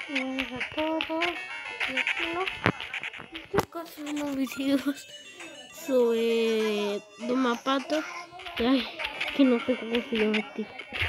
Bienvenidos a todos. En este caso unos videos sobre Duma Pato. Ay, que no sé cómo se llama este.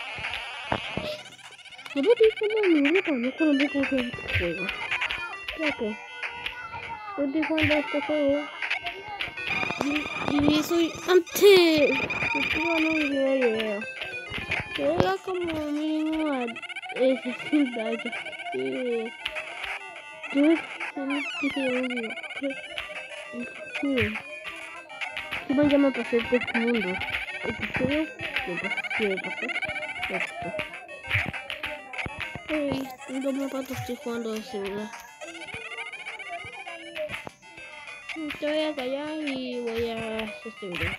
Yo no tengo ni idea, no conozco cómo se llama este juego. Ya que estoy jugando este juego y soy antes. Yo no tengo idea. Era como mínimo a 60 años. Yo ya me pasé este mundo. No me pato, estoy jugando de celular. Te voy a callar y voy a hacer este video.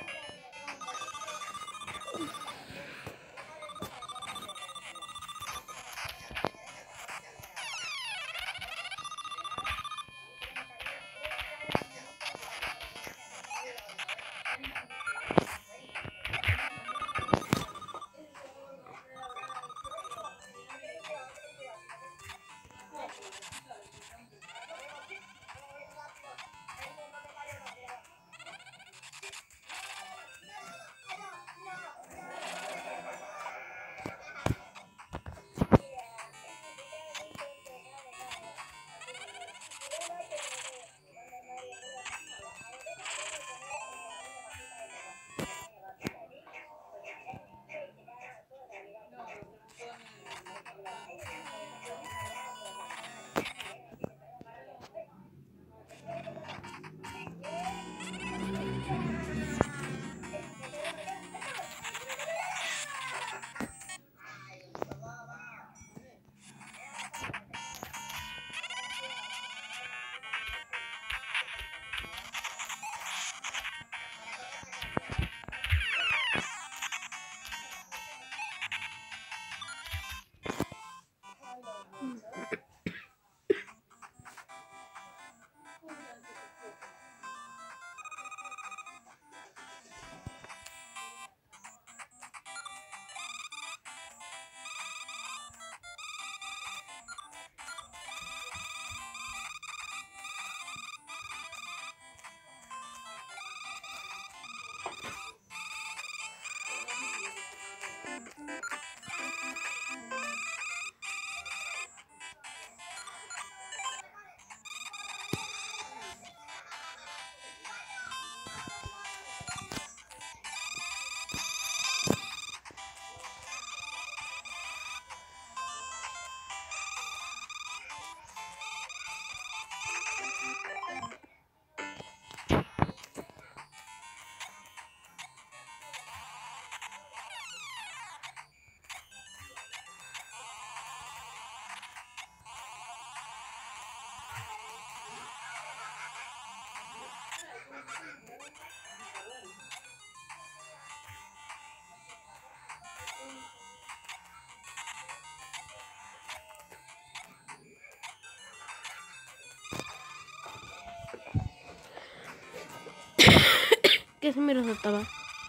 ¿Qué se me resaltaba?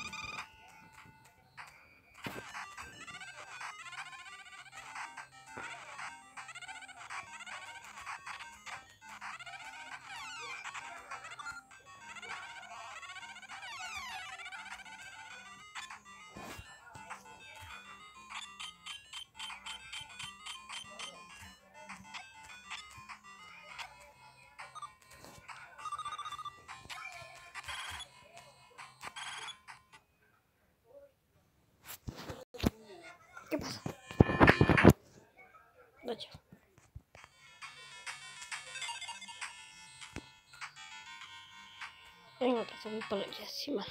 ¿Qué pasa? Vaya. Venga, que se voy por allá encima.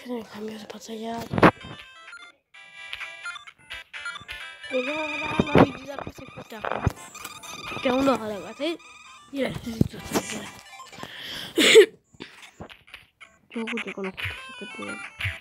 me cambio de pantalla. Pero la habilidad que se encuentra que aún no hace. Mira, necesito hacer. Yo ya conozco eso que te...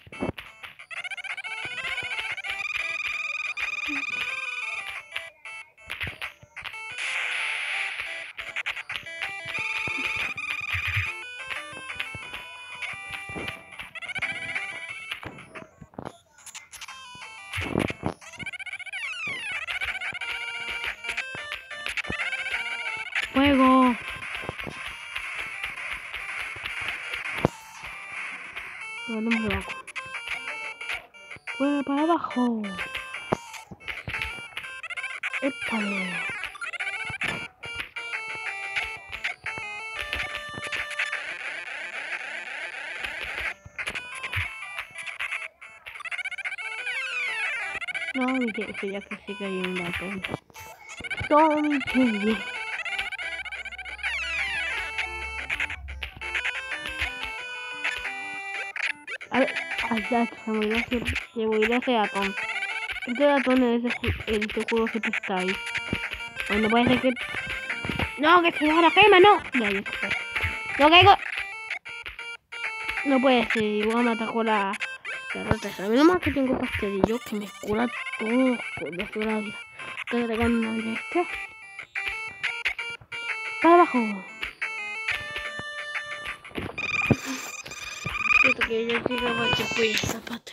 ¡Fuego! No, no me bajo. ¡Fuego para abajo! ¡Épale! No, mire, que ya que se cayó un ratón. Tommy Jerry. A ver, ya, se me olvidó ese ratón. Este ratón es el juego que está ahí. Bueno, puede ser que... ¡No, que se va la quema, no! Ya, ya está. ¡No caigo! No puede ser, igual me atacó la rata. A mí nomás que tengo pastelillo que me cura todo por toda la vida. Estoy agregando una vida extra. Para abajo. Siento que yo quiero que apoye esta parte.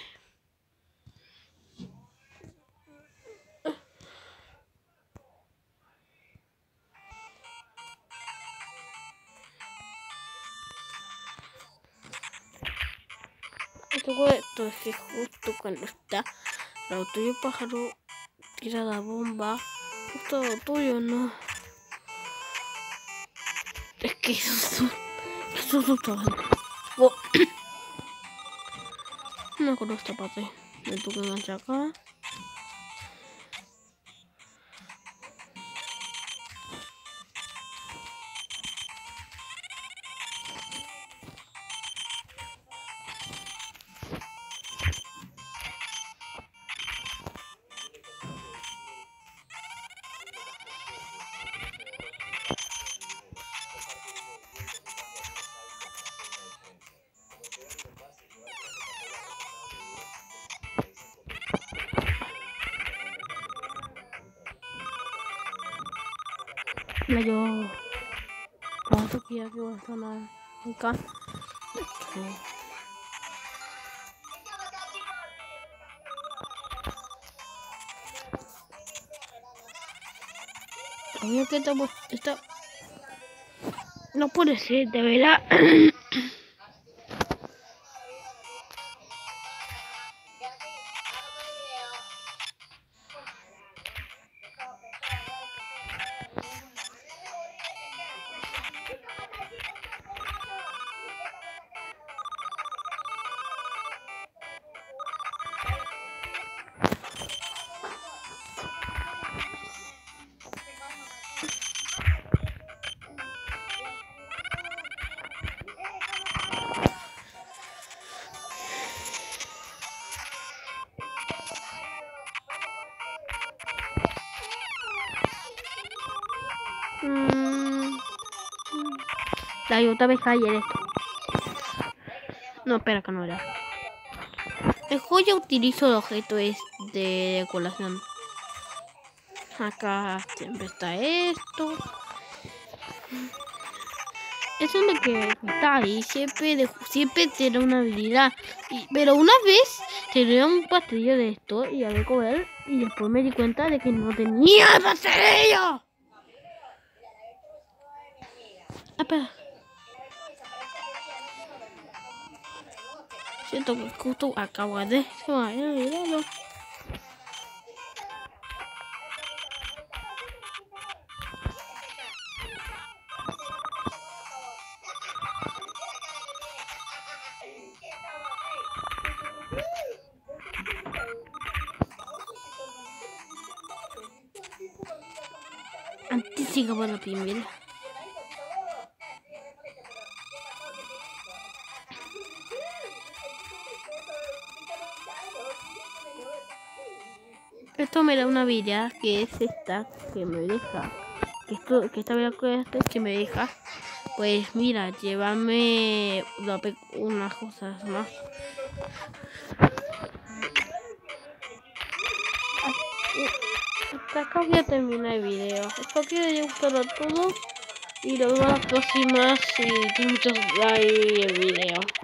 Esto es que justo cuando está lo tuyo pájaro tira la bomba, justo lo tuyo no. Es que eso oh. No me acuerdo esta parte. Me tuve que enganchar acá. Ya yo tanto que ya que voy a sonar acá. Obvio que esta no puede ser, de verdad. La otra vez ayer esto. No, espera que no era. El joya utilizo el objeto es de decoración. Acá siempre está esto. Eso es lo que está ahí. Siempre tiene una habilidad. Pero una vez tenía un pastelillo de esto y había que comer. Y después me di cuenta de que no tenía pastelillo. Espera. Siento que justo acabo de se me había olvidado. Antes llegaba la primera. esto me da una vida, que es esta, que me deja. Que esta vida que me deja. Pues mira, llévame unas cosas más. Hasta acá voy a terminar el video. Espero que les haya gustado a todos. Y nos vemos la próxima si tienen muchos likes el video.